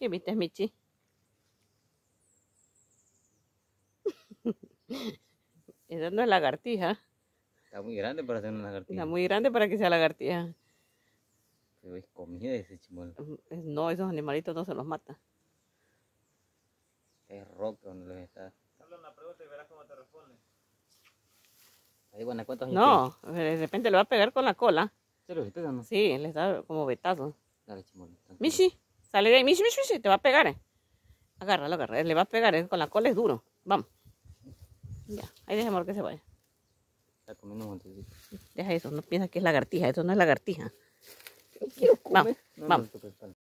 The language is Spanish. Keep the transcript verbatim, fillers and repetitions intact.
¿Qué viste, Michi? Esa no es lagartija. Está muy grande para ser una lagartija. Está muy grande para que sea lagartija. Pero es comida ese chimuelo. No, esos animalitos no se los mata. Es roca donde los está. Hazle una pregunta y verás cómo te responde. Ahí, bueno, ¿cuántos años No, de repente le va a pegar con la cola. tiene? ¿Se lo está dando? Sí, le da como betazo. Dale, chimuelo. tranquilo. Michi, sale de ahí. Michi, Michi, Michi, te va a pegar. Eh. Agárralo, agárralo. Le va a pegar. Eh. Con la cola es duro. Vamos. Ya, ahí dejemos que se vaya. Está comiendo un montecito. Deja eso, no piensas que es lagartija. Eso no es lagartija. Quiero Vamos, No, vamos. no, no,